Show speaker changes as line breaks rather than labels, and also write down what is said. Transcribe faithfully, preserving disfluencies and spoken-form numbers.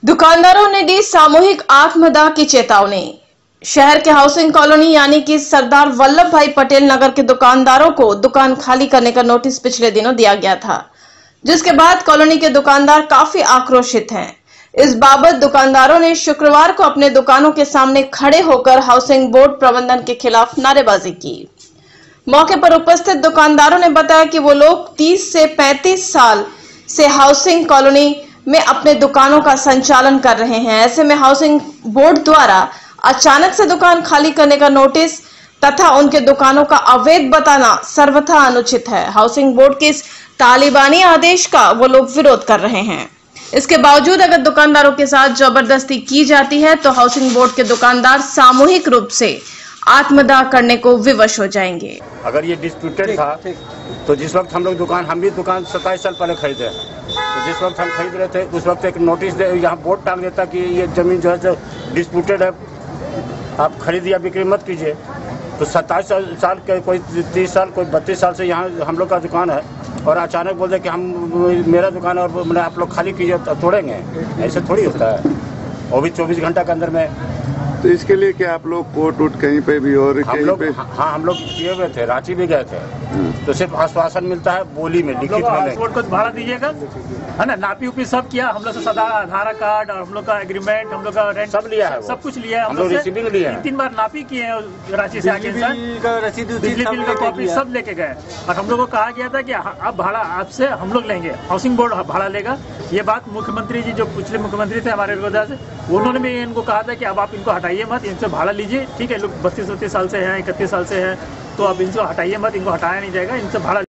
दुकानदारों ने दी सामूहिक आत्मदाह की चेतावनी। शहर के हाउसिंग कॉलोनी यानी कि सरदार वल्लभ भाई पटेल नगर के दुकानदारों को दुकान खाली करने का नोटिस पिछले दिनों दिया गया था, जिसके बाद कॉलोनी के दुकानदार काफी आक्रोशित हैं। इस बाबत दुकानदारों ने शुक्रवार को अपने दुकानों के सामने खड़े होकर हाउसिंग बोर्ड प्रबंधन के खिलाफ नारेबाजी की। मौके पर उपस्थित दुकानदारों ने बताया कि वो लोग तीस से पैंतीस साल से हाउसिंग कॉलोनी में अपने दुकानों का संचालन कर रहे हैं। ऐसे में हाउसिंग बोर्ड द्वारा अचानक से दुकान खाली करने का नोटिस तथा उनके दुकानों का अवैध बताना सर्वथा अनुचित है। हाउसिंग बोर्ड के इस तालिबानी आदेश का वो लोग विरोध कर रहे हैं। इसके बावजूद अगर दुकानदारों के साथ जबरदस्ती की जाती है तो हाउसिंग बोर्ड के दुकानदार सामूहिक रूप से आत्मदाह करने को विवश हो जाएंगे।
अगर ये डिस्प्यूटेड था तो जिस वक्त हम लोग दुकान हम भी दुकान सत्ताईस साल पहले खरीदे, तो जिस वक्त हम खरीद रहे थे उस वक्त एक नोटिस दे यहाँ बोर्ड टांग देता कि ये जमीन जो है डिस्प्यूटेड है, आप खरीद या बिक्री मत कीजिए। तो सत्ताईस साल के कोई तीस साल कोई बत्तीस साल से यहाँ हम लोग का दुकान है और अचानक बोल दे कि हम मेरा दुकान है और मैंने आप लोग खाली कीजिए तो तोड़ेंगे। ऐसे थोड़ी होता है, वो भी चौबीस घंटा के अंदर में।
तो इसके लिए क्या आप लोग कोर्ट उट कहीं पे भी और
हम लोग हाँ हम लोग किए हुए थे, रांची भी गए थे, तो सिर्फ आश्वासन मिलता है बोली में, लिखित में नहीं।
को भाड़ा दीजिएगा है ना, नापी उपी सब किया हम लोग से, सदा आधार कार्ड और हम लोग का एग्रीमेंट, हम लोग का रेंट
सब लिया है,
सब कुछ लिया है,
हम लोग रिसीविंग लिया है।
तीन बार नापी किए हैं रांची से आके, बिजली बिल का कॉपी सब लेके गए। और हम लोग को कहा गया था कि अब भाड़ा आपसे हम लोग लेंगे, हाउसिंग बोर्ड भाड़ा लेगा। ये बात मुख्यमंत्री जी जो पिछले मुख्यमंत्री थे हमारे से, उन्होंने भी इनको कहा था कि अब आप इनको हटाइए मत, इनसे भाड़ा लीजिए। ठीक है, लोग बत्तीस बत्तीस साल से हैं, इकतीस साल से हैं, तो अब इनसे हटाइए मत, इनको हटाया नहीं जाएगा, इनसे भाड़ा